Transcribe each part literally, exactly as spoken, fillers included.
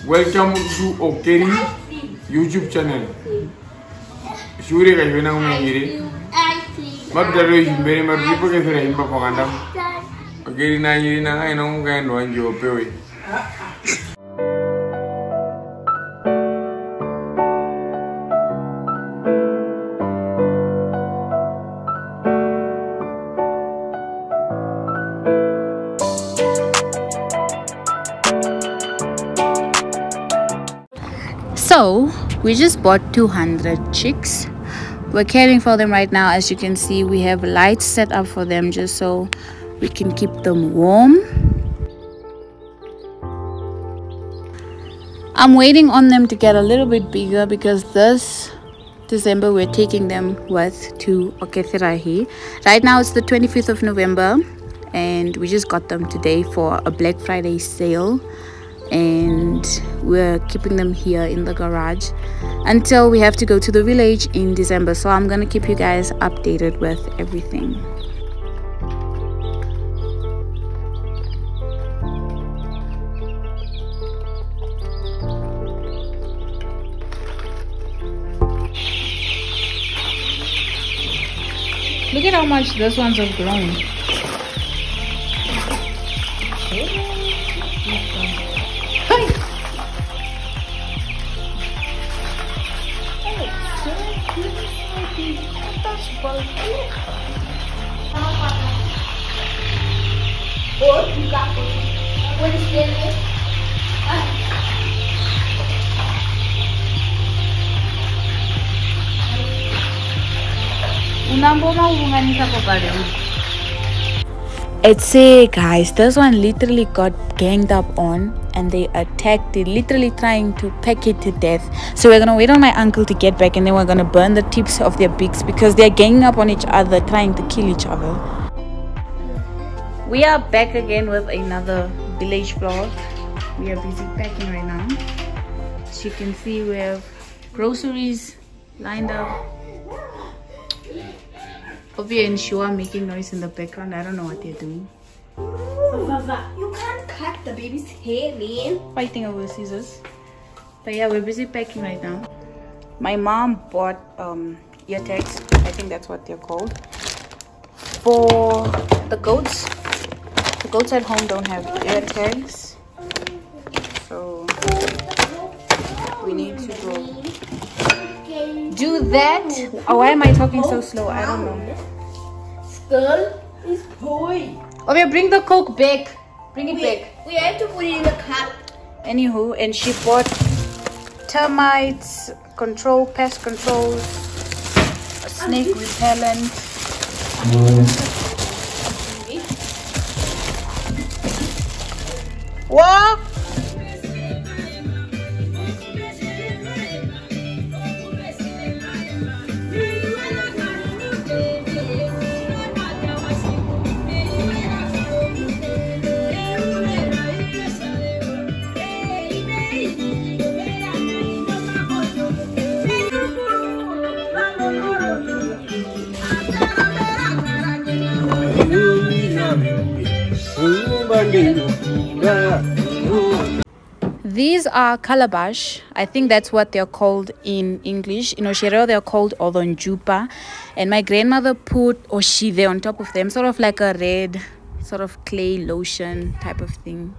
Welcome to Okeserahi YouTube channel. Sure ka yuna ngiri. Mabdalo yimbere mabipo ke fere himba paganda. Okeserahi na yiri na ngai no ngai ndo anjo pewe. So we just bought two hundred chicks. We're caring for them right now. As you can see, we have lights set up for them just so we can keep them warm. I'm waiting on them to get a little bit bigger because this December we're taking them with to Okeserahi. Right now it's the twenty-fifth of November and we just got them today for a Black Friday sale. And we're keeping them here in the garage until we have to go to the village in December. So I'm gonna keep you guys updated with everything. Look at how much those ones have grown. It's it, guys. This one literally got ganged up on and they attacked it, literally trying to peck it to death. So we're gonna wait on my uncle to get back and then we're gonna burn the tips of their beaks because they're ganging up on each other, trying to kill each other. We are back again with another village vlog. We are busy packing right now. As you can see, we have groceries lined up. Ovia and Shua are making noise in the background. I don't know what they're doing. You can't cut the baby's hair, man. Fighting over scissors. But yeah, we're busy packing right now. My mom bought um, ear tags. I think that's what they're called. For the goats. The goats at home don't have ear tags. So we need to go do that. Oh, why am I talking so slow? I don't know. Skull is boy. Okay, bring the Coke back. Bring it we, back. We have to put it in the cup. Anywho, and she bought termites, control, pest control, a snake repellent. What? These are calabash. I think that's what they're called in English. In Okeserahi they're called odonjupa. And my grandmother put oshi there on top of them, sort of like a red sort of clay lotion type of thing.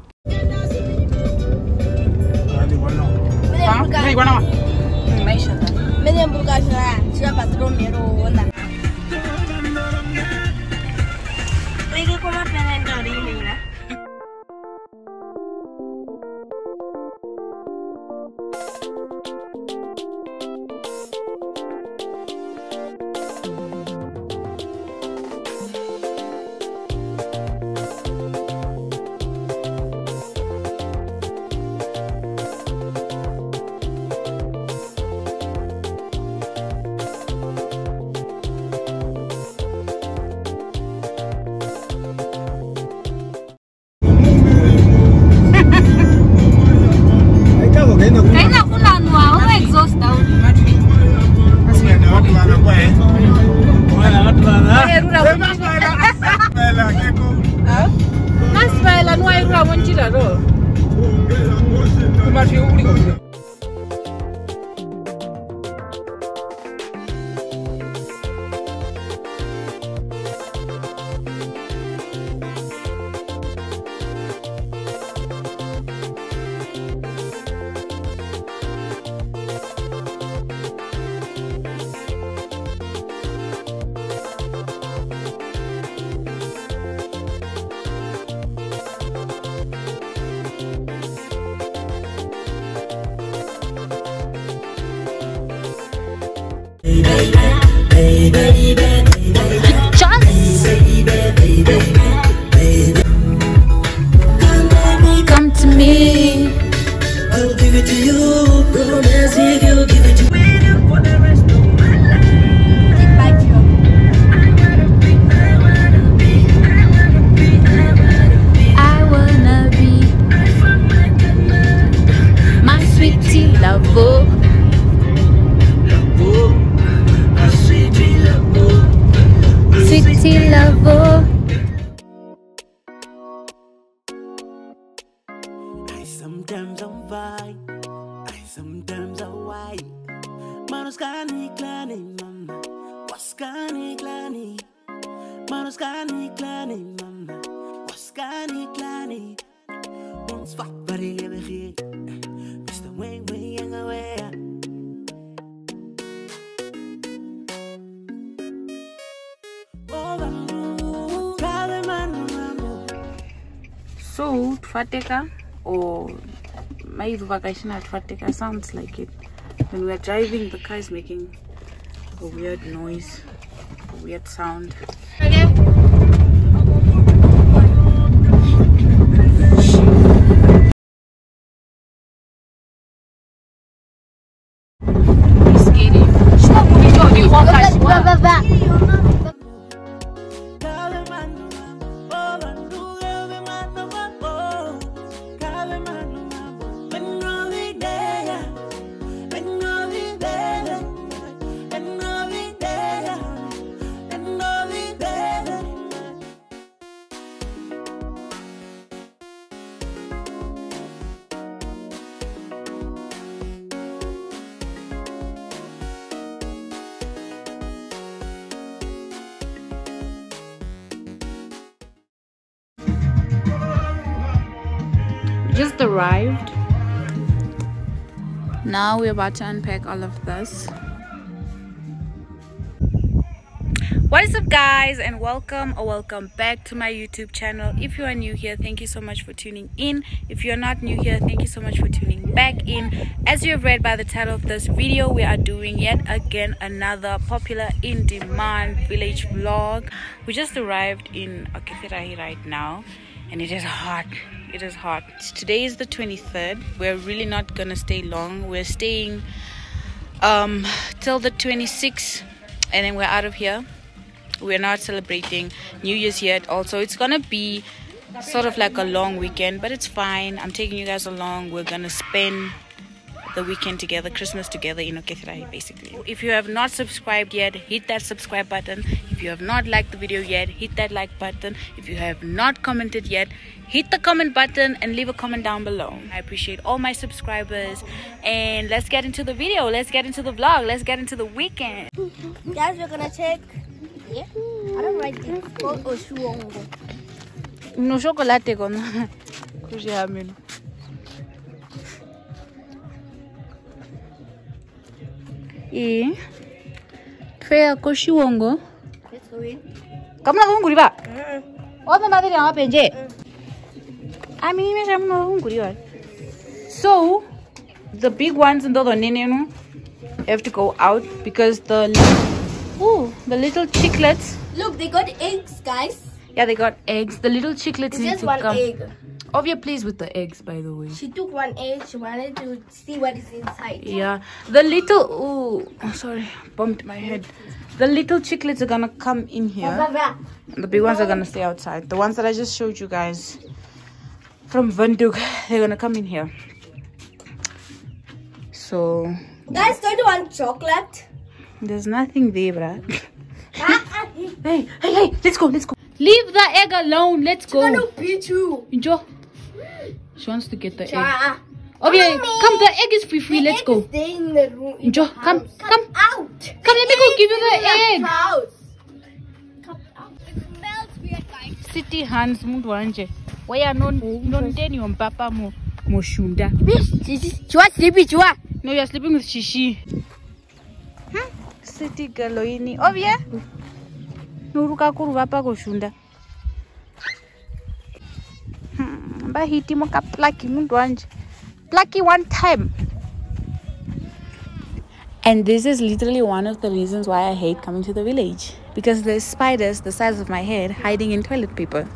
Come to me. I will give it to you. Romance, if you give it to me for the rest of my life. Take my job. I wanna be my sweetie lover. Sweetie lover. Sometimes I'm fine, I sometimes I'm white. Manos kani klani mama, was kani klani. Manos kani klani mama, was kani klani. Ons vat waar je me geeft, is de way way en away. So, Tfateka or Maidu Vakashina Tfateka sounds like it. When we are driving, the car is making a weird noise, a weird sound. Okay. Just arrived. Now we're about to unpack all of this. What is up, guys, and welcome or welcome back to my YouTube channel. If you are new here, thank you so much for tuning in. If you're not new here, thank you so much for tuning back in. As you have read by the title of this video, we are doing yet again another popular in demand village vlog. We just arrived in Okeserahi right now, and it is hot. It is hot. Today is the twenty-third. We're really not gonna stay long. We're staying um till the twenty-sixth, and then we're out of here. We're not celebrating New Year's yet. Also, it's gonna be sort of like a long weekend, but it's fine. I'm taking you guys along. We're gonna spend the weekend together, Christmas together in Okeserahi, basically. If you have not subscribed yet, hit that subscribe button. If you have not liked the video yet, hit that like button. If you have not commented yet, hit the comment button and leave a comment down below. I appreciate all my subscribers, and let's get into the video. Let's get into the vlog. Let's get into the weekend. Guys, we're gonna take. Yeah, I don't like this. Okeserahi. No chocolate con kujiamino. E fea koshiwongo. Let's go in. Kamna hunguri ba? Oda madiri ama penje. Ami me shamno hunguri ba. So the big ones and the nenenu have to go out because the ooh, the little chiclets. Look, they got eggs, guys. Yeah, they got eggs. The little chiclets It's need just to one come. egg. Oh, we're pleased with the eggs, by the way. She took one egg. She wanted to see what is inside. Yeah, the little ooh, oh, sorry, bumped my head. The little chiclets are gonna come in here. And the big ones are gonna stay outside. The ones that I just showed you guys from Vanduk, they're gonna come in here. So Guys, don't you want chocolate? there's nothing there, bruh. Hey, hey, hey, let's go, let's go. Leave the egg alone. Let's go. I'm gonna beat you. Enjoy. She wants to get the egg. Cha. Okay, come, the egg is free free. Let's go. Stay in the room. In Jo, the come, house. come. Out. Come, let me go give you the egg. House. Come out. It smells weird, guys. City hands muntu wanje. Waya non non deni on papa mo mo shunda. Chua sleepy chua. No, you are sleeping with Shishi. Hmm? City galoini. Oh yeah. Nuruka kuru papa ko shunda. Hmm. Ba hiti mo ka plucky muntu wanje. Plucky one time. And this is literally one of the reasons why I hate coming to the village. Because there's spiders the size of my head hiding in toilet paper.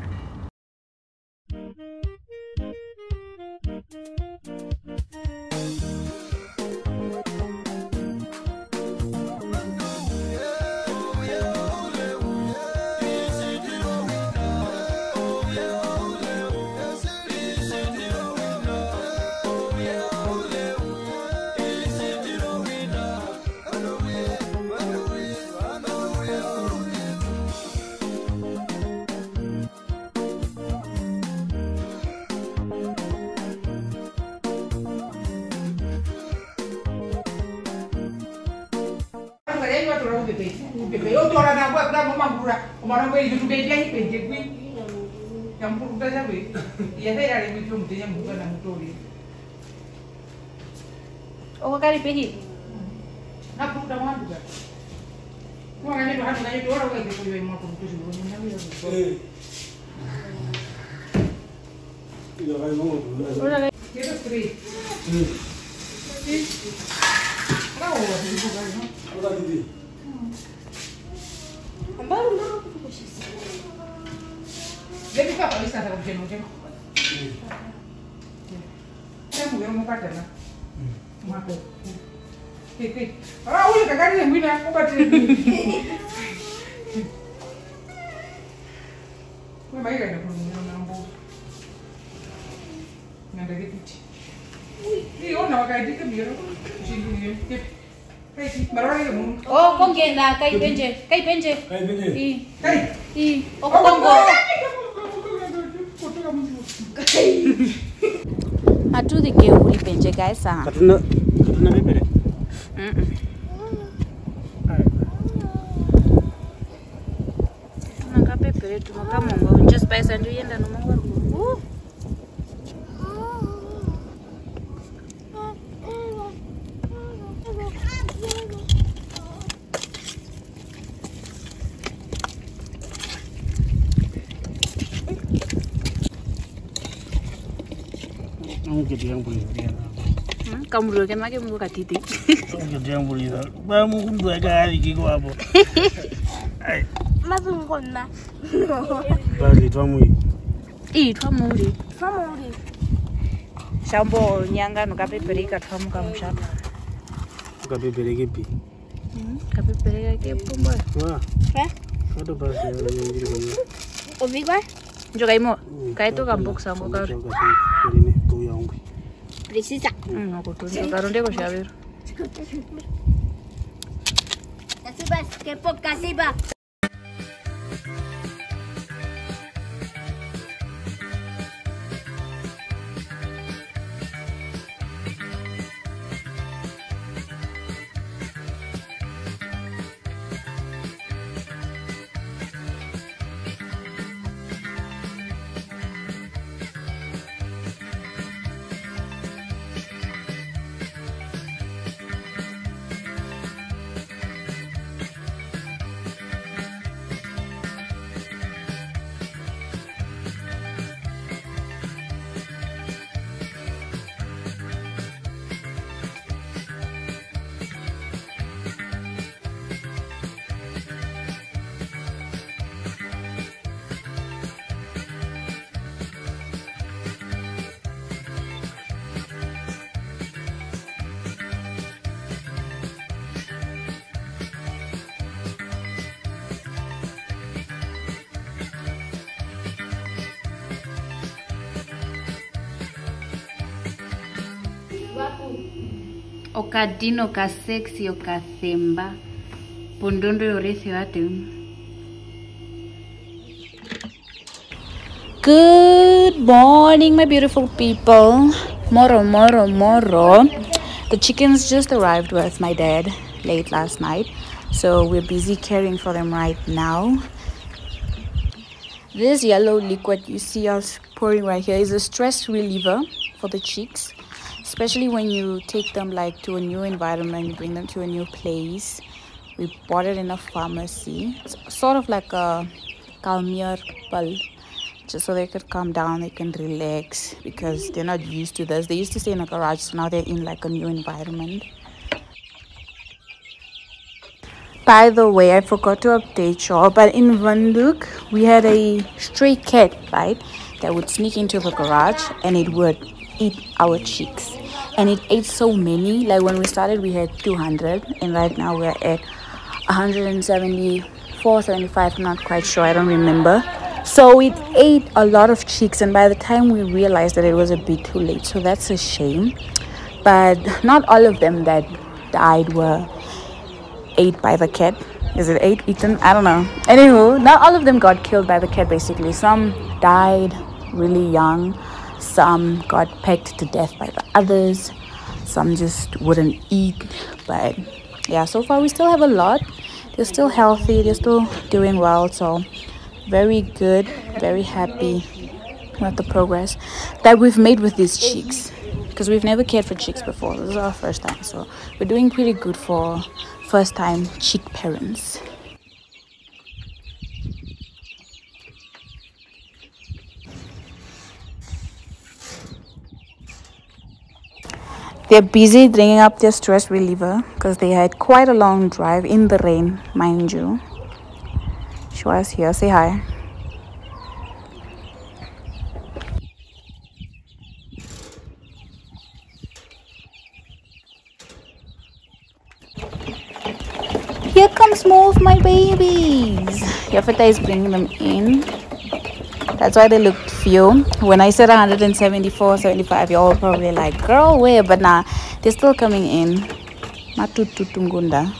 Oh, kali pehi. Na puta mwandu ga. Kwa ngani ndo hatu ngani tora wewe kwa wewe mwa kumtushi ngo nyami yo. Eh. Ilo kai mo. Ora kero three. Mm. Bravo, dijo kai no. Ora didi. Ambaru ndo kukushisa. Devi fa palista ta kujeno jeno. Mm. Temu yo mo patana. Mato. Keke. Ah, ule kakari ngwina ko batiri. Kwa mai kana ko na mbo. Nanda kiti. Ni ona wakaidika miro. Shindu ni. Kai barore mo. Oh, kongena kai penje. Kai penje. Kai penje. I. Kai. I. Okongo. Atuthi ke uri penje guys ah. Katuna katuna bebere. Mm. -mm. Tunanga bebere tunakamongo just by sandu yenda no mangwa. Uh. Aunque tiang boleh dia. Hmm, kamu dulu kan lagi mau katiti. Aunque tiang boleh dah. Bamu kundu agak hari kiko apa. Masuk kona. Bagi tuamu. Ih, tuamu di. Tuamu di. Shambo nyanga no kapepere ka tuamu kamu shapa. Kapepere kepi. Hmm, kapepere ke pumba. Wah. Eh? Kado bahasa yang jadi banyak. Obi ba? Juga imo. Kai tu kampuk sango kar. Ini tu yang. Precisa. Hmm, aku tu karo ndeko shaber. Kasiba, que po kasiba. Okadino ka sexy okathemba pondondo yorese wate. Good morning my beautiful people. Moro, moro, moro. The chickens just arrived with my dad late last night, so we're busy caring for them right now. This yellow liquid you see us pouring right here is a stress reliever for the chicks, especially when you take them like to a new environment, you bring them to a new place. We bought it in a pharmacy. It's sort of like a calmier pill, just so they could calm down, they can relax, because they're not used to this. They used to stay in a garage, so now they're in like a new environment. By the way, I forgot to update y'all, but in Windhoek we had a stray cat, right, that would sneak into the garage and it would eat our chicks, and it ate so many. Like when we started we had two hundred, and right now we're at one hundred seventy-four, seventy-five, I'm not quite sure, I don't remember. So it ate a lot of chicks, and by the time we realized that it was a bit too late, so that's a shame. But not all of them that died were ate by the cat. Is it ate, eaten? I don't know. Anywho, not all of them got killed by the cat basically. Some died really young, some got pecked to death by the others, some just wouldn't eat. But yeah, so far we still have a lot. They're still healthy, they're still doing well, so very good, very happy with the progress that we've made with these chicks, because we've never cared for chicks before. This is our first time, so we're doing pretty good for first time chick parents. They're busy drinking up their stress reliever because they had quite a long drive in the rain, mind you. Shwa's here, say hi. Here comes more of my babies. Yafeta is bringing them in. That's why they looked few. When I said one hundred seventy-four, seventy-five, you're all probably like, girl, where? But nah, they're still coming in. Matututungunda.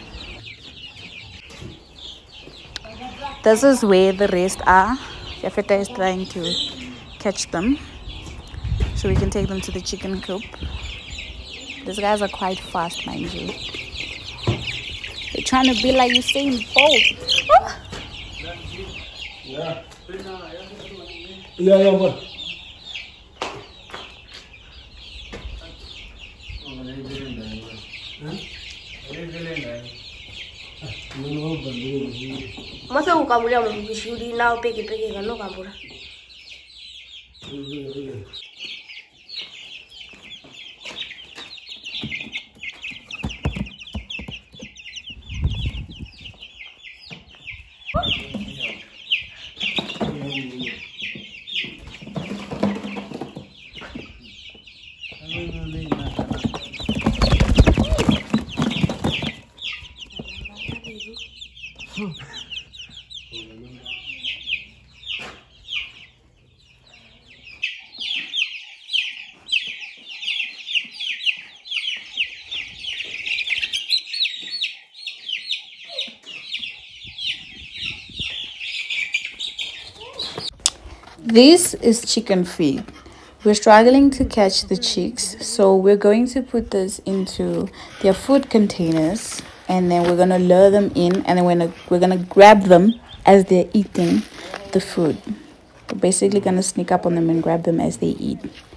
This is where the rest are. Yafeta is trying to catch them so we can take them to the chicken coop. These guys are quite fast, mind you. They're trying to be like Usain Bolt. Oh. Yeah. Yeah, yeah, but. Masa ukabula mukishudi nao peke peke kano kabula. This is chicken feed. We're struggling to catch the chicks, so we're going to put this into their food containers, and then we're gonna lure them in, and then we're gonna, we're gonna grab them as they're eating the food. We're basically gonna sneak up on them and grab them as they eat.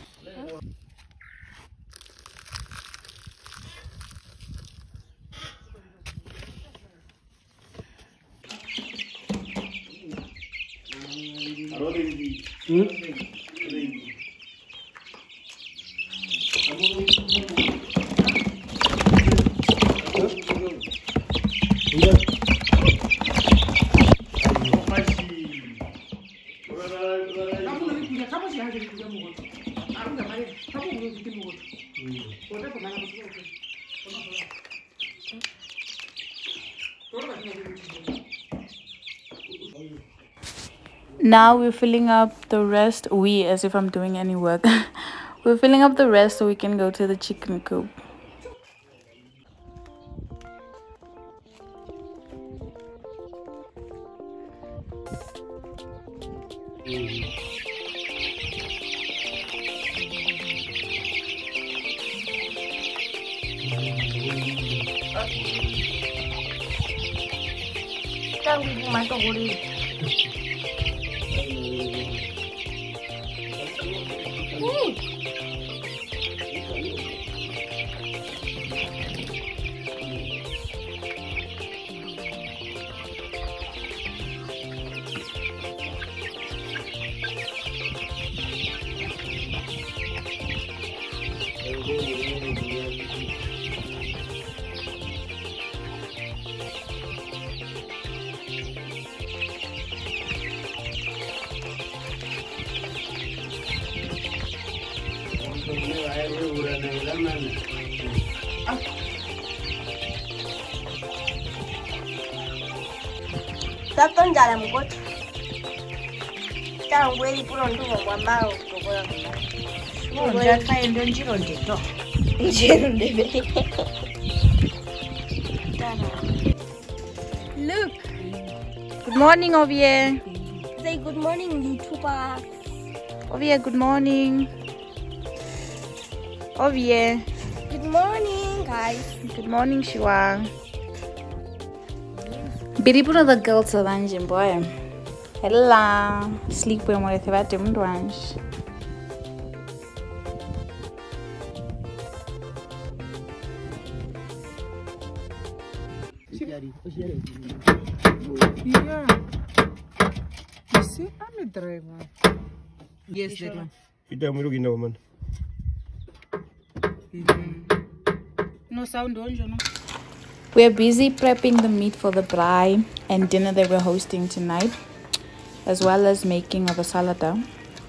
Hmm? Now we're filling up the rest. We, as if I'm doing any work. We're filling up the rest so we can go to the chicken coop. Can't be my favorite. Tapos jalan mukot. Jangan gue di pulau itu mau mau gue. Oh, jangan kayak don jiron deh. Jiron deh. Look. Good morning, Ovie. Say good morning, YouTuber. Ovie, good morning. Ovie. Good morning, guys. Good morning, Shiwa. Biripuna the girls are lunching, boy. Hello. Sleep when we're about to lunch. Yeah. You see, I'm a driver. Yes, Declan. Kita mau rugi no man. No sound on, you know. We're busy prepping the meat for the braai and dinner that we're hosting tonight, as well as making of a salata.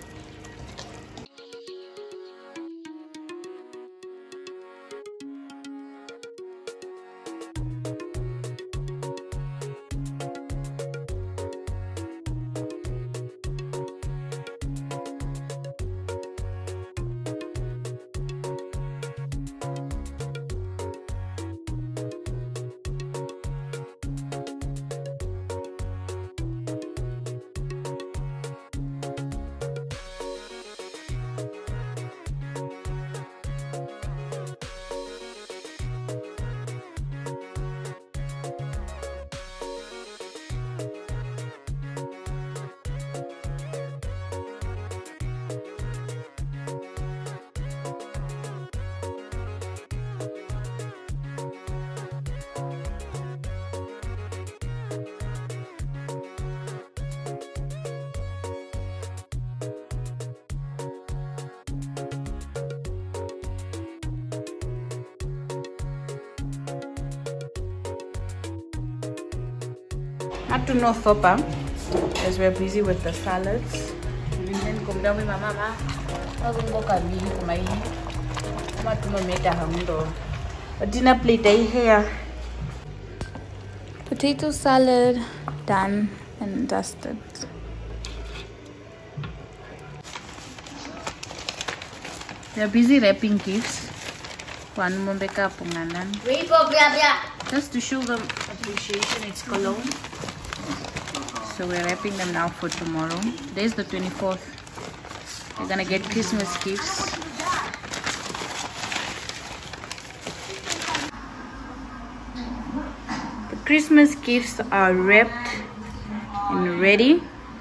Not to know fopa, as we're busy with the salads. And then come down with my mama. I'm going to go to my mama to make a hamdo. A dinner plate here. Potato salad done and dusted. They're busy wrapping gifts. One more beka punganan. Just to show them appreciation, it's cologne. So we're wrapping them now for tomorrow. Today's the twenty-fourth. We're gonna get Christmas gifts. The Christmas gifts are wrapped and ready.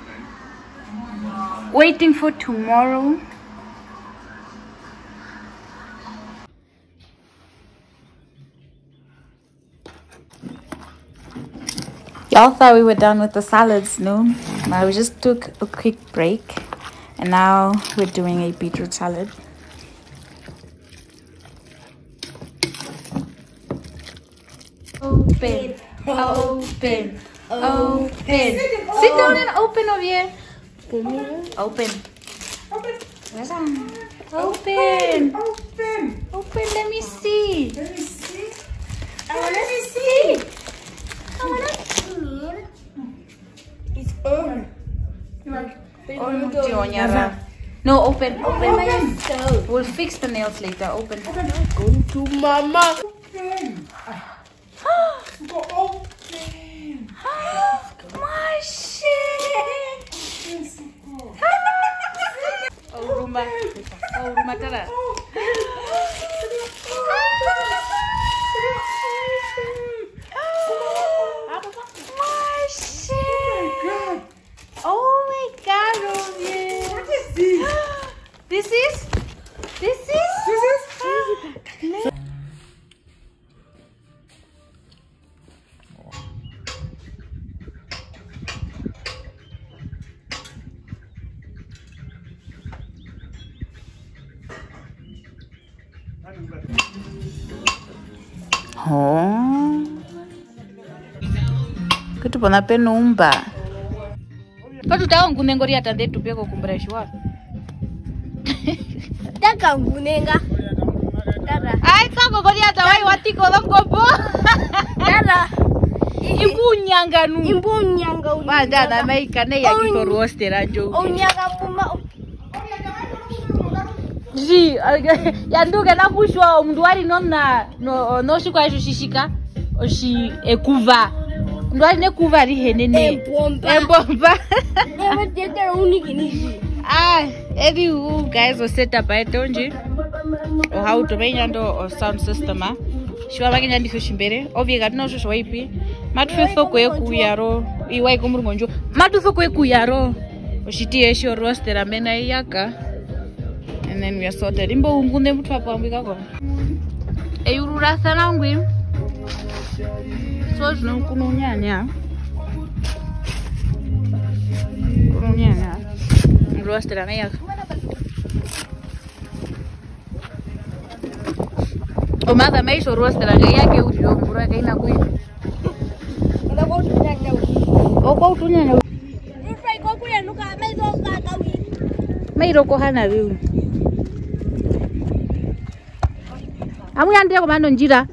Waiting for tomorrow. Y'all thought we were done with the salads, no? But we just took a quick break and now we're doing a beetroot salad. Open, open, open. Sit down and open over here. Open. Open. Open. Open. Open. Let me see. Let me see. I want to see. I want to see. It's on. Oh, no, open. Open. Open. We'll fix the nails later. Open. Go to mama. Open. Go open. My shit. Oh, rumah. Oh, rumah tara. Oh. Kitu pana penumba. Katu tawo ngunengori atande tupeko kumbra shwa. Taka ngunenga. Dada. Ai sako gori atawai watiko longobo. Dada. Imbunyanga nu. Imbunyanga uli. Ba dada mai kane ya kito roastera jo. Onyaga puma. Ji, yanduke na kushwa mndwari nonna no no shikwa shishika. Oshi ekuva. Mndwari ne kuva ri henene. Embomba. Embomba. Never did their own ignition. Ah, every you guys will set up at Tonji or how to make or sound system. She was making a shimbere. Obvious, no swipe. Matu for Kuyaro, Iwai Kumurmonjo, Matu for Kuyaro, or she tears your roster and mena yaka. And then we are sorted in Bongune Trap and we go. A Urasanangui. So no Kununya. Kununya. Roasted and egg. Oh, mother may so roasted and egg. You will again a queen. Oh, go to Nano. Made Okohana view. I'm going to take a man on Jira.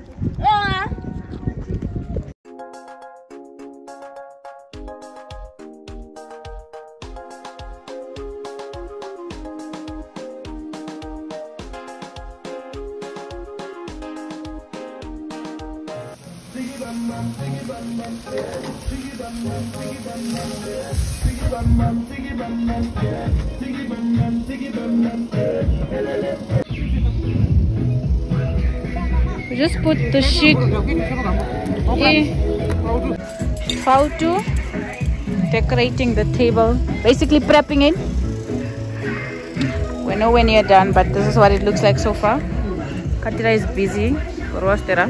We just put the sheet in photo, decorating the table, basically prepping it. We're nowhere near done, but this is what it looks like so far. Katira is busy. Roastera.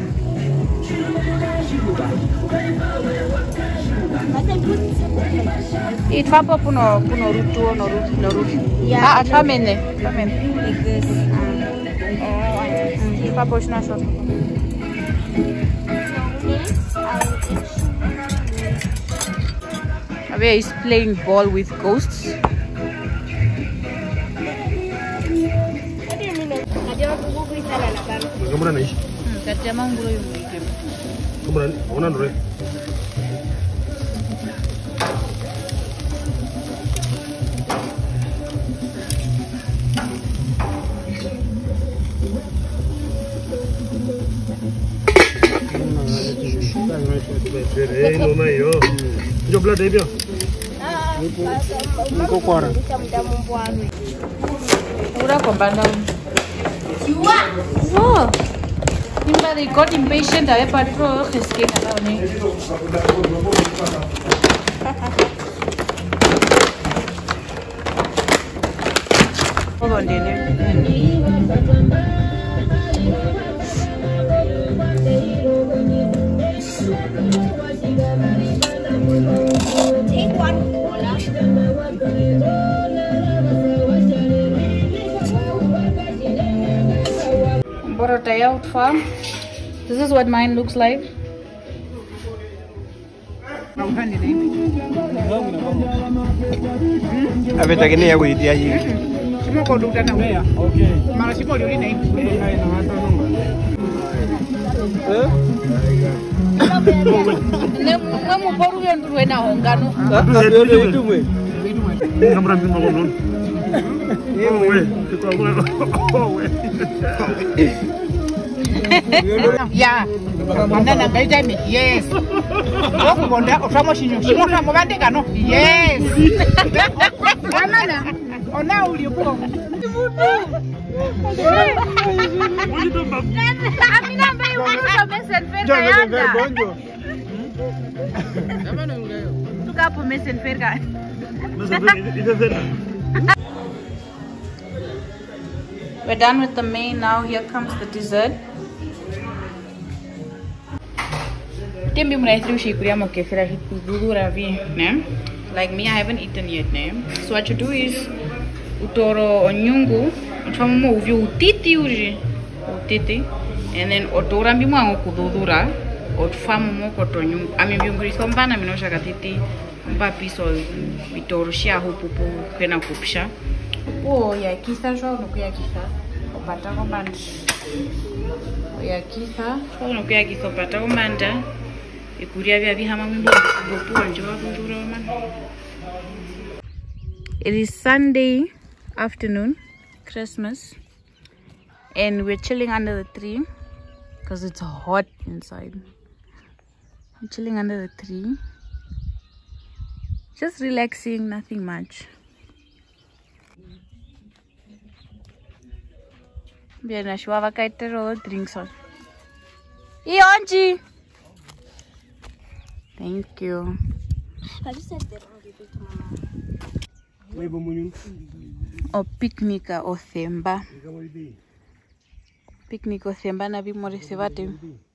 It papa puno puno rutu no rutu no rutu. Yeah. Ah, atramene. Atramene. Like this. Oh, it papa shna shot. Abe is playing ball with ghosts. Kamuran ish. Kati manguro yumike. Kamuran, ona nore. Eh, no mai yo. Yo bla de bien. Ah, niko kwara. Ura kombanda. Oh, he got impatient. I patrol his skin. Hold on, Daniel. Take one. Borota out farm. This is what mine looks like. Aveta kene ya kuitia hivi. Simo ko duka na wewe. Okay. Mara simo yuli na hivi. Eh, na hata nunga. Eh? Ne mu boru ya nduru na hongano. Ndio tumwe. Kamera mimi mako non. Wewe, wewe. Yeah. Mandana gaita me. Yes. Oku bonda otamo shinyo. Shimo tamo bandika no. Yes. Amana. Ona uli uko. Amina mbe uko mesen ferga yanda. Tukapo mesen ferga. We're done with the main. Now here comes the dessert. Timbi mnaithri ushikuria mokesera hikudura vi, ne? Like me, I haven't eaten yet, ne? So what you do is utoro onyungu, utfamo mo uvyo utiti uri, utiti. And then otorambi mwango kududura otfamu moko tonyu ami byungriso mbana minosha katiti mba piso bitorushia hupupu kwena kupsha oh ya kisa shwa no kuya kisa opata komanda ya kisa shwa no kuya kisa opata komanda ikuria bya bihama mimbo bopu anjwa kudura man. It is Sunday afternoon, Christmas, and we're chilling under the tree because it's hot inside. I'm chilling under the tree, just relaxing, nothing much. Bien, I should have a kite drinks on. Ionji! Thank you. Have you said that wrong to Mama? O picnic o themba. Picnic o themba na bimore sevate.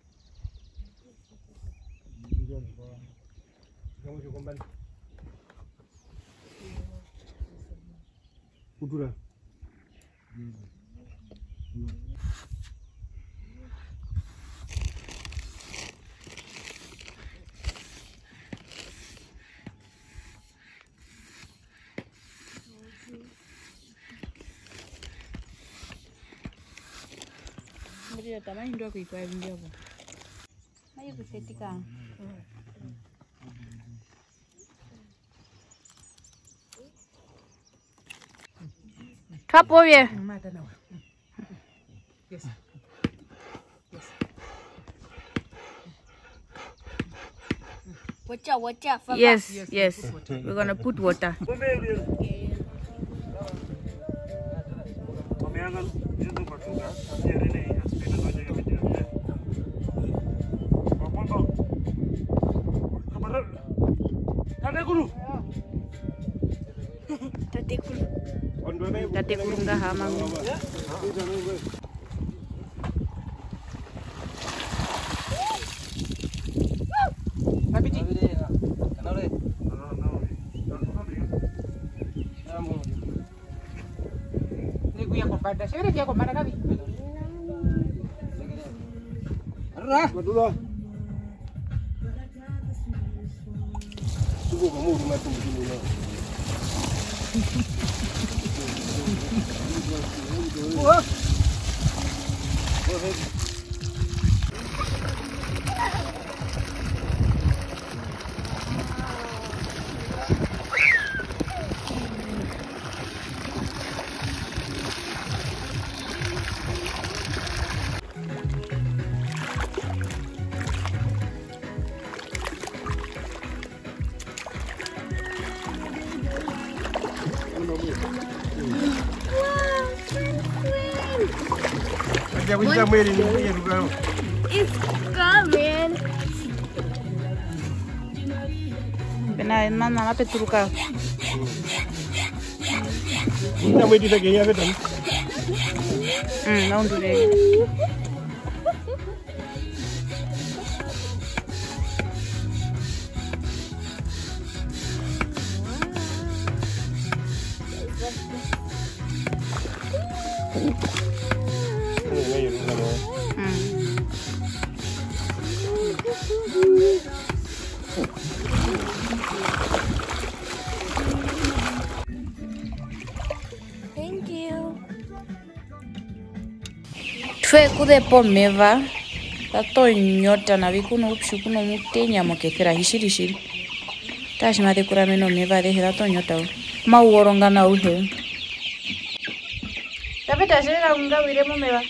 Cultura. Ndio tamani ndio kuikwa ndio hapo. Hayo kusetika. Kapo ye. Yes. Yes. Watch out, watch out. Papa. Yes, yes. yes. We're gonna put water. Tate kurunga hama. It's coming. Bena mama na petruka. Ina mwedi za Kenya vetan. Mm, não dure. Thank you. Twe kude pomeva. Tato nyota na vikuno upshukuno mutenya Okeserahi shiri shiri. Tashi mate kurame no meva de tato nyota. Ma uoronga na uhe. Tapeta shira unga wire mumeva.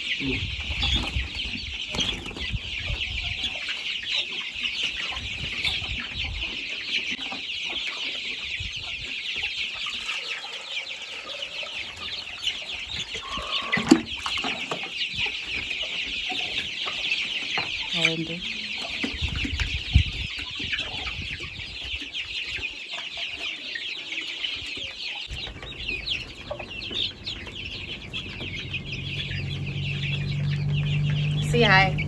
Aende. Say hi.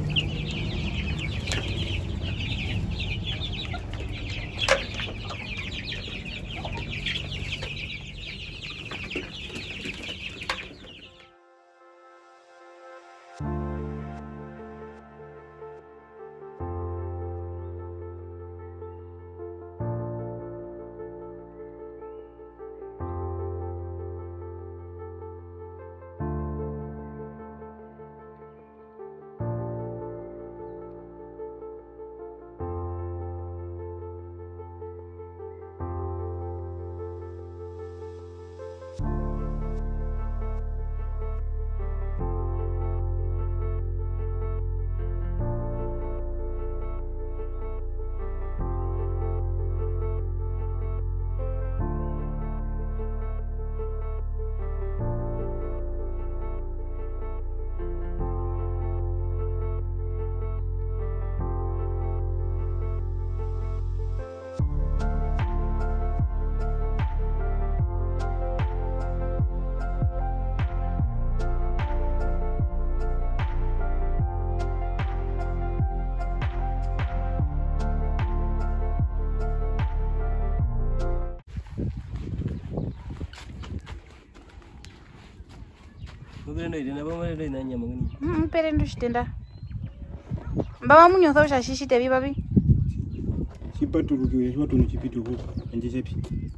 Hmm, perendo chitenda. Mbaba munyo tho shashishite bi babi. Chipaturukiwe chipatunu chipituku anje chepi.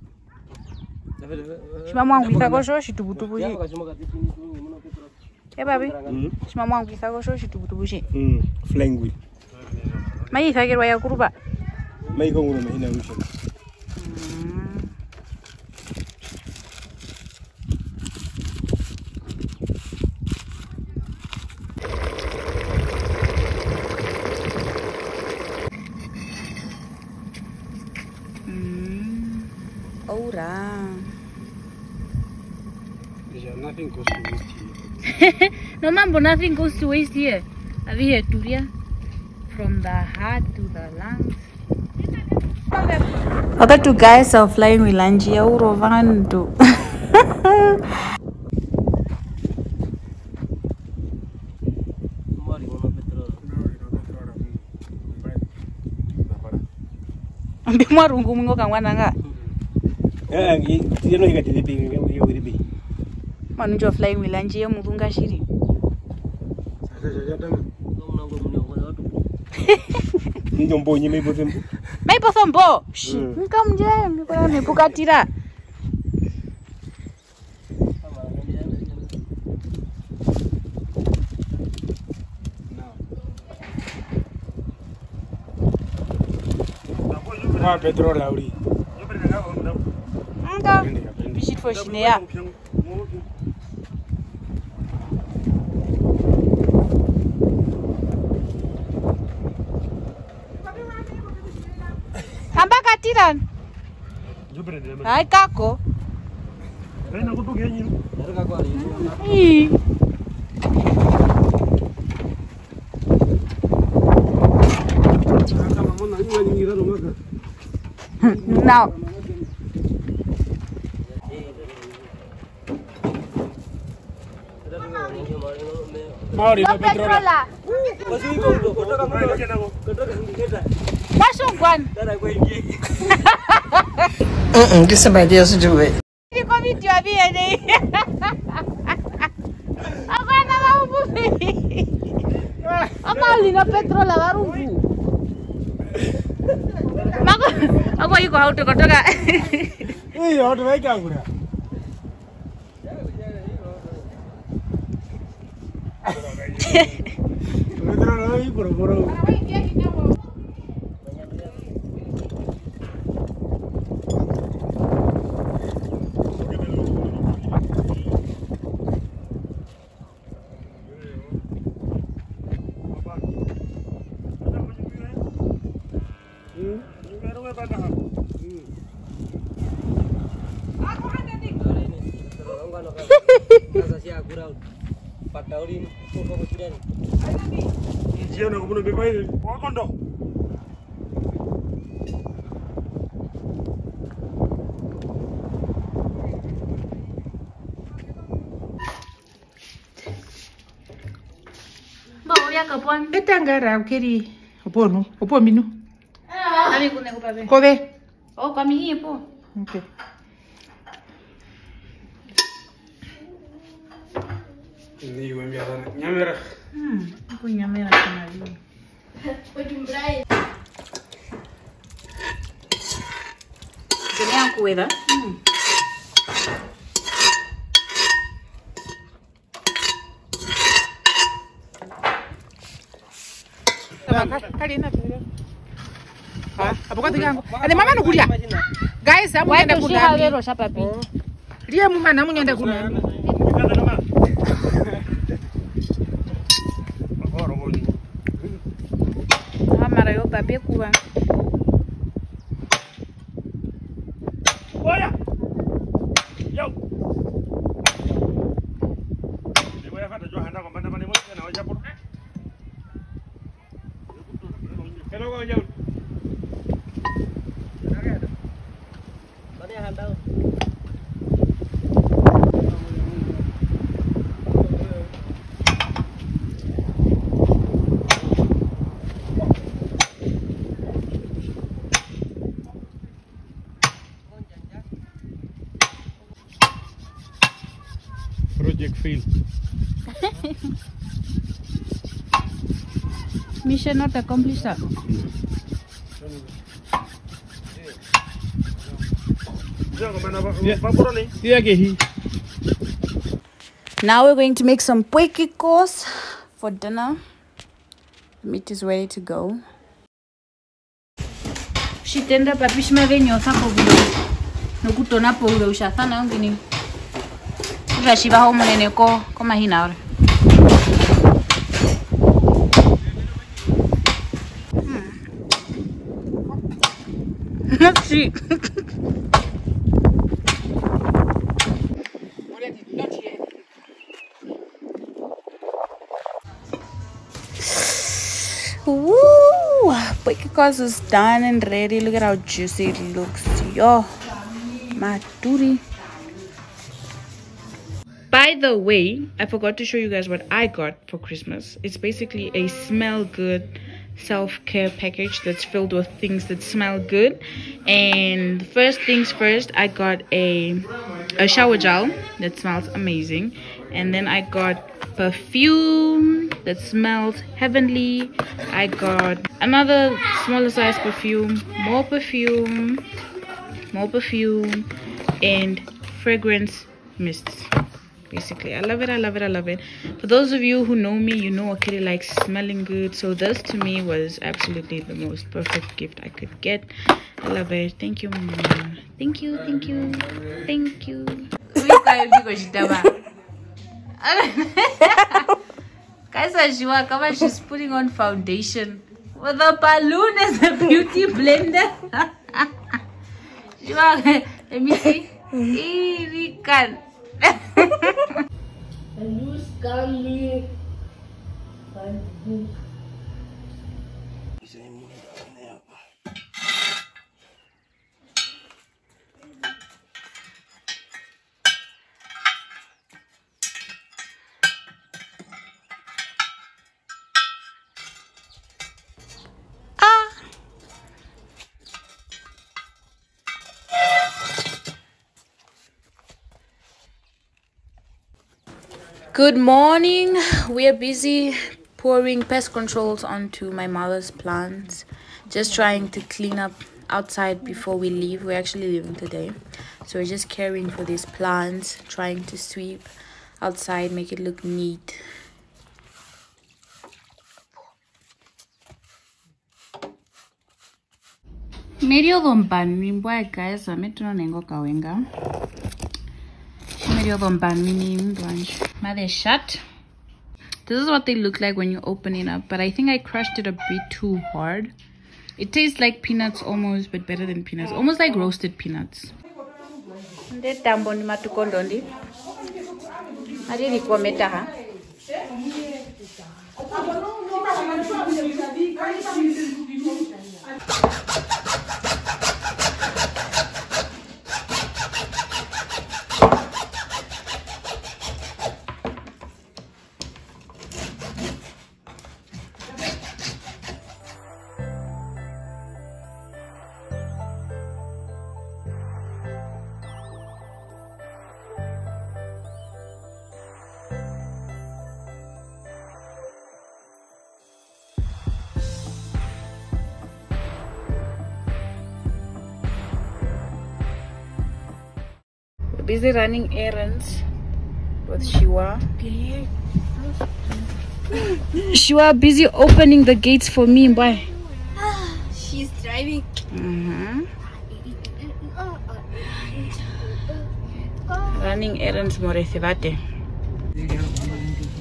Shima mwangu isakosho shitubutubu shi. Eh babi. Shima mwangu isakosho shitubutubu shi. Mm, flying wheel. Mai isakirwa ya kuruba. Mai kongo na mahina rusha. Ora. Nothing goes to waste here. No mambo, nothing goes to waste here. Avi here Turia. From the heart to the lungs. Other two guys are flying with Langia Urovando. Marungu mungo kangwana nga. Eh, you know you got the big you will be. Manunjo flying with Langia Mudunga Shiri. Njombo nyime bothembo. Mai bothombo. Nkamje mikora nepukatira. Ah, petrol lauri. Nga. Bishit for shinea. Hamba katiran. Hai kako. Rena kutoka yenyewe. Ih. Now. Mauri na petrol. Masuk one. Mm-mm, get somebody else to do it. Ini komiti wa bia ni. Apa nama ubufi? Apa lina petrol la warungu? Mako, aku iko auto kutoka. Eh, auto wapi kangura? Petrol lagi boro-boro. Jiana kubuno bebai wakondo. Bawa ya kapon. Betangara ukiri opono, opominu. Ami kune kupabe. Kode. Oh, kami hii po. Okay. Ni wembia sana. Nyamera. Hmm, aku nyamera sana lagi. Jadi yang kue dah. Hmm. Kali na tulia. Ah, apa kata yangu? Ada mama nukulia. Guys, amu nyenda Watu kuna. lero siapa pi? Dia mu mana amu nyenda kuna. Mara yo papi kuwa. Oya. Yo. Ni voy a hacer yo anda con banda mane mo na waja por. Hello go yo. Bani handa. Project fail. Mission not accomplished. Yeah, yeah. Now we're going to make some pueki course for dinner. The meat is ready to go. Shitenda papishma venyo sako vilo. Nokutona po ulo ushathana ngini. Ila shiba ho monene ko koma hina ora. Merci. Woo! Pueki is done and ready. Look at how juicy it looks. Yo, maturi. By the way, I forgot to show you guys what I got for Christmas. It's basically a smell good self-care package that's filled with things that smell good. And first things first, I got a a shower gel that smells amazing, and then I got perfume that smells heavenly. I got another smaller size perfume, more perfume, more perfume, and fragrance mists. Basically, I love it, I love it, I love it. For those of you who know me, you know Akiri likes smelling good. So this to me was absolutely the most perfect gift I could get. I love it. Thank you, Mama. Thank you, thank you, thank you. Guys, Shiwa, come on, she's putting on foundation with a balloon as a beauty blender. Shiwa, let me see. We can. Good morning. We are busy pouring pest controls onto my mother's plants, just trying to clean up outside before we leave. We're actually leaving today, so we're just caring for these plants, trying to sweep outside, make it look neat. Medio dompan mimboa guys, ametuna nengo kawenga. They're shut. This is what they look like when you open it up, but I think I crushed it a bit too hard. It tastes like peanuts almost, but better than peanuts, almost like roasted peanuts. Busy running errands with Shiwa. Shiwa busy opening the gates for me. Bye. She's driving. Mm-hmm. Running errands, Moresivate.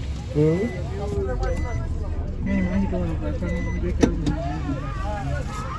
Hmm?